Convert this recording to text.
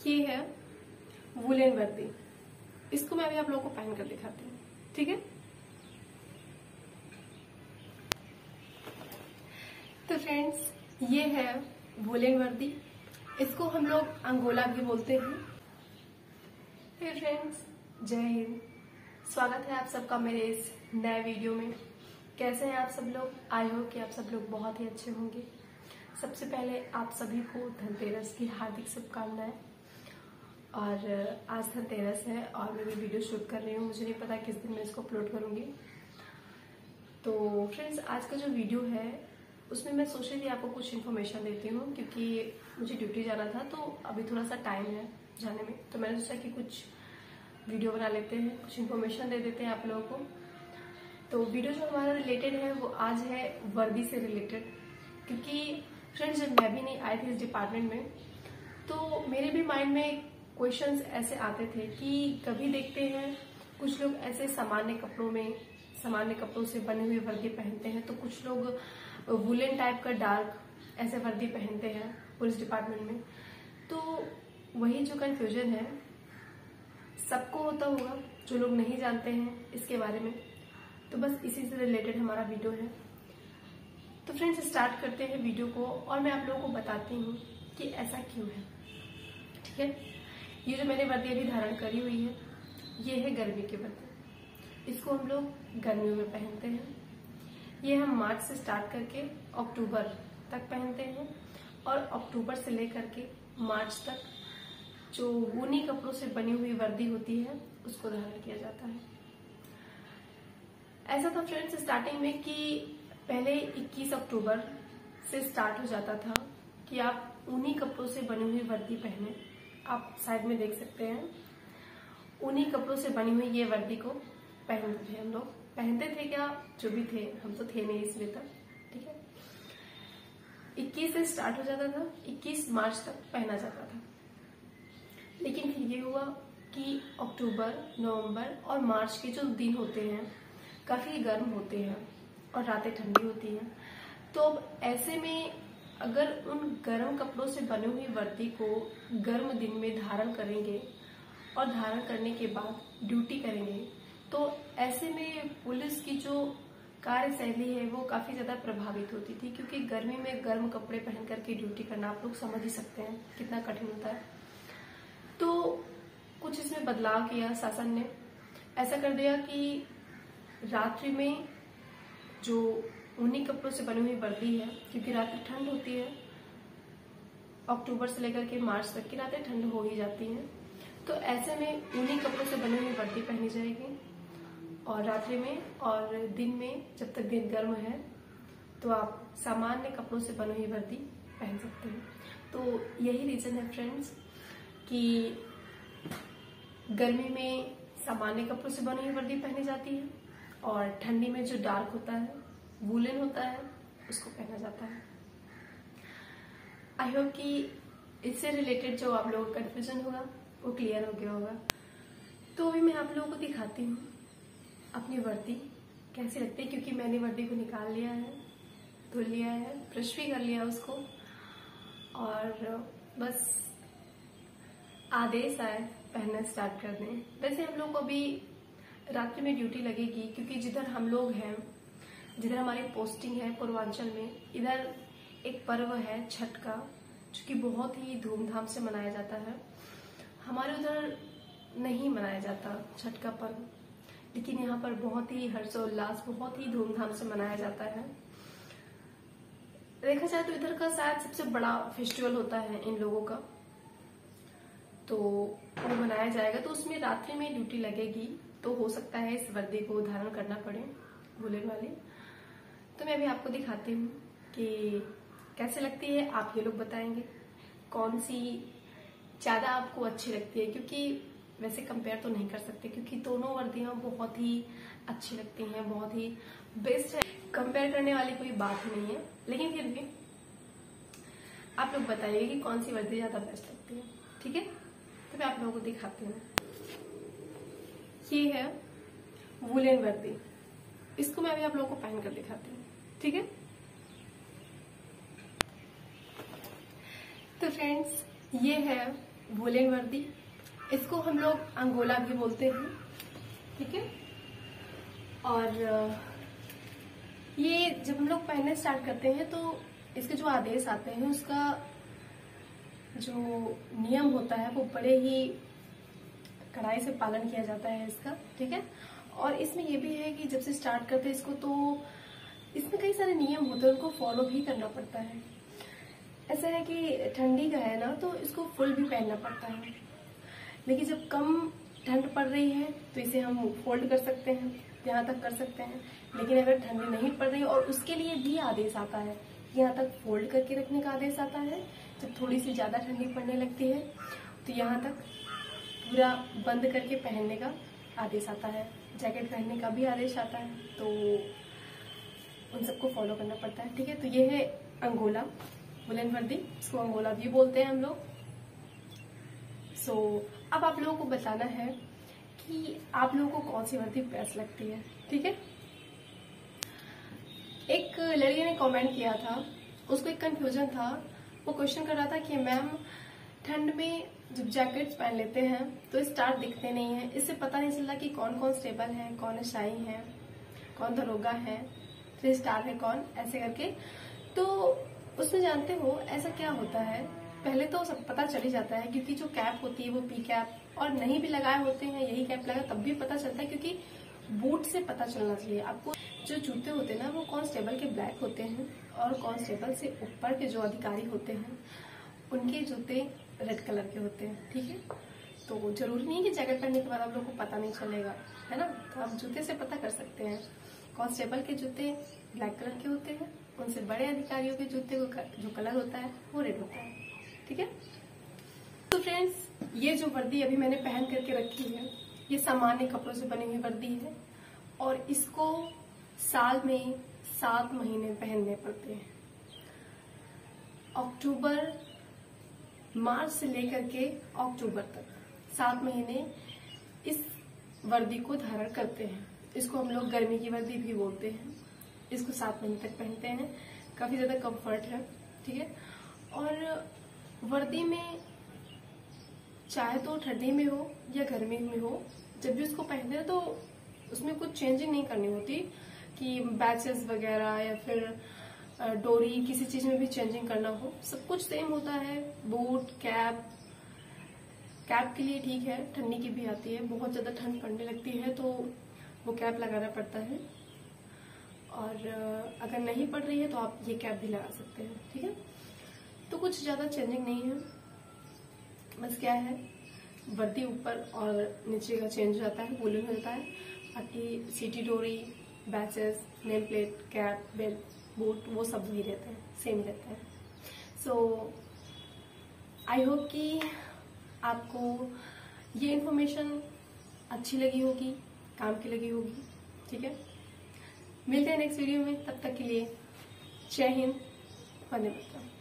ये है वुलन वर्दी। इसको मैं अभी आप लोगों को पहन कर दिखाती हूँ, ठीक है। तो फ्रेंड्स, ये है वुलन वर्दी। इसको हम लोग अंगोला भी बोलते हैं। हे फ्रेंड्स, जय हिंद। स्वागत है आप सबका मेरे इस नए वीडियो में। कैसे हैं आप सब लोग? आई होप कि आप सब लोग बहुत ही अच्छे होंगे। सबसे पहले आप सभी को धनतेरस की हार्दिक शुभकामनाएं। और आज धनतेरस है और मैं भी वीडियो शूट कर रही हूँ। मुझे नहीं पता किस दिन मैं इसको अपलोड करूंगी। तो फ्रेंड्स, आज का जो वीडियो है उसमें मैं सोच रही थी आपको कुछ इन्फॉर्मेशन देती हूँ, क्योंकि मुझे ड्यूटी जाना था तो अभी थोड़ा सा टाइम है जाने में। तो मैंने सोचा कि कुछ वीडियो बना लेते हैं, कुछ इन्फॉर्मेशन दे देते हैं आप लोगों को। तो वीडियो जो हमारा रिलेटेड है वो आज है वर्दी से रिलेटेड, क्योंकि फ्रेंड्स जब मैं भी नहीं आई थी इस डिपार्टमेंट में तो मेरे भी माइंड में क्वेश्चंस ऐसे आते थे कि कभी देखते हैं कुछ लोग ऐसे सामान्य कपड़ों से बनी हुई वर्दी पहनते हैं, तो कुछ लोग वुलन टाइप का डार्क ऐसे वर्दी पहनते हैं पुलिस डिपार्टमेंट में। तो वही जो कंफ्यूजन है सबको होता होगा, जो लोग नहीं जानते हैं इसके बारे में। तो बस इसी से रिलेटेड हमारा वीडियो है। तो फ्रेंड्स, स्टार्ट करते हैं वीडियो को और मैं आप लोगों को बताती हूँ कि ऐसा क्यों है, ठीक है। ये जो मैंने वर्दी अभी धारण करी हुई है ये है गर्मी की वर्दी। इसको हम लोग गर्मियों में पहनते हैं। ये हम मार्च से स्टार्ट करके अक्टूबर तक पहनते हैं और अक्टूबर से लेकर के मार्च तक जो ऊनी कपड़ों से बनी हुई वर्दी होती है उसको धारण किया जाता है। ऐसा था फ्रेंड्स स्टार्टिंग में कि पहले 21 अक्टूबर से स्टार्ट हो जाता था कि आप ऊनी कपड़ों से बनी हुई वर्दी पहने। आप साइड में देख सकते हैं, ऊनी कपड़ों से बनी हुई ये वर्दी को पहनते थे हम लोग। पहनते थे क्या, जो भी थे, हम तो थे नहीं इसलिए तक, ठीक है। 21 से स्टार्ट हो जाता था, 21 मार्च तक पहना जाता था। लेकिन फिर ये हुआ कि अक्टूबर, नवंबर और मार्च के जो दिन होते हैं काफी गर्म होते हैं और रातें ठंडी होती हैं। तो अब ऐसे में अगर उन गर्म कपड़ों से बनी हुई वर्दी को गर्म दिन में धारण करेंगे और धारण करने के बाद ड्यूटी करेंगे, तो ऐसे में पुलिस की जो कार्यशैली है वो काफी ज्यादा प्रभावित होती थी, क्योंकि गर्मी में गर्म कपड़े पहन करके ड्यूटी करना आप लोग समझ ही सकते हैं कितना कठिन होता है। तो कुछ इसमें बदलाव किया शासन ने। ऐसा कर दिया कि रात्रि में जो ऊनी कपड़ों से बनी हुई वर्दी है, क्योंकि रात्रि ठंड होती है, अक्टूबर से लेकर के मार्च तक की रातें ठंड हो ही जाती हैं, तो ऐसे में ऊनी कपड़ों से बनी हुई वर्दी पहनी जाएगी और रात्रि में और दिन में जब तक दिन गर्म है तो आप सामान्य कपड़ों से बनी हुई वर्दी पहन सकते हैं। तो यही रीजन है फ्रेंड्स कि गर्मी में सामान्य कपड़ों से बनी हुई वर्दी पहनी जाती है और ठंडी में जो डार्क होता है, वुलन होता है, उसको पहना जाता है। आई होप कि इससे रिलेटेड जो आप लोगों को कंफ्यूजन होगा वो क्लियर हो गया होगा। तो अभी मैं आप लोगों को दिखाती हूँ अपनी वर्दी कैसी लगती है, क्योंकि मैंने वर्दी को निकाल लिया है, धुल लिया है, ब्रश भी कर लिया उसको और बस आदेश आए पहनना स्टार्ट कर दें। वैसे हम लोग को अभी रात्रि में ड्यूटी लगेगी, क्योंकि जिधर हम लोग हैं, जिधर हमारी पोस्टिंग है पूर्वांचल में, इधर एक पर्व है छठ का, जो कि बहुत ही धूमधाम से मनाया जाता है। हमारे उधर नहीं मनाया जाता छठ का पर्व, लेकिन यहाँ पर बहुत ही हर्षोल्लास, बहुत ही धूमधाम से मनाया जाता है। देखा जाए तो इधर का शायद सबसे बड़ा फेस्टिवल होता है इन लोगों का, तो वो मनाया जाएगा। तो उसमें रात्रि में ड्यूटी लगेगी, तो हो सकता है इस वर्दी को धारण करना पड़े, वुलन वाली। तो मैं अभी आपको दिखाती हूँ कि कैसे लगती है। आप ये लोग बताएंगे कौन सी ज्यादा आपको अच्छी लगती है, क्योंकि वैसे कंपेयर तो नहीं कर सकते, क्योंकि दोनों वर्दियां बहुत ही अच्छी लगती हैं, बहुत ही बेस्ट है, कंपेयर करने वाली कोई बात ही नहीं है। लेकिन फिर भी आप लोग बताइए कि कौन सी वर्दी ज्यादा बेस्ट लगती है, ठीक है। तो मैं आप लोगों को दिखाती हूँ। ये है वुलन वर्दी। इसको मैं अभी आप लोगों को पहन कर दिखाती हूँ, ठीक है। तो फ्रेंड्स, ये है वुलन वर्दी, इसको हम लोग अंगोला भी बोलते हैं, ठीक है। और ये जब हम लोग पहनने स्टार्ट करते हैं तो इसके जो आदेश आते हैं उसका जो नियम होता है वो बड़े ही कड़ाई से पालन किया जाता है इसका, ठीक है। और इसमें ये भी है कि जब से स्टार्ट करते हैं इसको तो इसमें कई सारे नियम होते हैं, उनको फॉलो भी करना पड़ता है। ऐसा है कि ठंडी का है ना तो इसको फुल भी पहनना पड़ता है, लेकिन जब कम ठंड पड़ रही है तो इसे हम फोल्ड कर सकते हैं, यहाँ तक कर सकते हैं। लेकिन अगर ठंडी नहीं पड़ रही और उसके लिए भी आदेश आता है, यहाँ तक फोल्ड करके रखने का आदेश आता है। जब थोड़ी सी ज्यादा ठंडी पड़ने लगती है तो यहाँ तक पूरा बंद करके पहनने का आदेश आता है। जैकेट पहनने का भी आदेश आता है, तो उन सबको फॉलो करना पड़ता है, ठीक है। तो ये है अंगोला वुलन वर्दी, इसको अंगोला भी बोलते हैं हम लोग। अब आप लोगों को बताना है कि आप लोगों को कौन सी वर्दी बेस्ट लगती है, ठीक है। एक लड़की ने कमेंट किया था, उसको एक कंफ्यूजन था, वो क्वेश्चन कर रहा था कि मैम ठंड में जब जैकेट्स पहन लेते हैं तो स्टार दिखते नहीं है, इससे पता नहीं चलता कि कौन कॉन्स्टेबल है, कौन शाही है, कौन दरोगा है, 3 स्टार है कौन, ऐसे करके। तो उसमें जानते हो ऐसा क्या होता है, पहले तो सब पता चल ही जाता है, क्योंकि जो कैप होती है वो पी कैप, और नहीं भी लगाए होते हैं यही कैप लगा तब भी पता चलता है, क्योंकि बूट से पता चलना चाहिए आपको। जो जूते होते हैं ना वो कांस्टेबल के ब्लैक होते हैं, और कांस्टेबल से ऊपर के जो अधिकारी होते हैं उनके जूते रेड कलर के होते हैं, ठीक है। तो जरूरी नहीं है कि जैकेट पहनने के बाद आप लोग को पता नहीं चलेगा, है ना। तो आप जूते से पता कर सकते हैं। कांस्टेबल के जूते ब्लैक कलर के होते हैं, उनसे बड़े अधिकारियों के जूते जो कलर होता है वो रेड होता है, ठीक है। तो फ्रेंड्स, ये जो वर्दी अभी मैंने पहन करके रखी है ये सामान्य कपड़ों से बनी हुई वर्दी है, और इसको साल में 7 महीने पहनने पड़ते हैं। अक्टूबर मार्च से लेकर के अक्टूबर तक 7 महीने इस वर्दी को धारण करते हैं। इसको हम लोग गर्मी की वर्दी भी बोलते हैं। इसको 7 महीने तक पहनते हैं, काफी ज्यादा कंफर्ट है, ठीक है। और वर्दी में चाहे तो ठंडी में हो या गर्मी में हो, जब भी उसको पहनते हैं तो उसमें कुछ चेंजिंग नहीं करनी होती कि बैचेस वगैरह या फिर डोरी किसी चीज में भी चेंजिंग करना हो, सब कुछ सेम होता है। बूट, कैप के लिए ठीक है, ठंडी की भी आती है, बहुत ज्यादा ठंड पड़ने लगती है तो वो कैप लगाना पड़ता है, और अगर नहीं पड़ रही है तो आप ये कैप भी लगा सकते हैं, ठीक है। तो कुछ ज्यादा चेंजिंग नहीं है, बस क्या है वर्दी ऊपर और नीचे का चेंज हो जाता है, वुलन हो जाता है। बाकी सीटी डोरी, badges, name plate, cap, belt, boot वो सब वही रहते हैं, सेम रहता है। सो आई होप कि आपको ये इन्फॉर्मेशन अच्छी लगी होगी, काम की लगी होगी, ठीक है। मिलते हैं नेक्स्ट वीडियो में, तब तक के लिए जय हिंद, वंदे मातरम।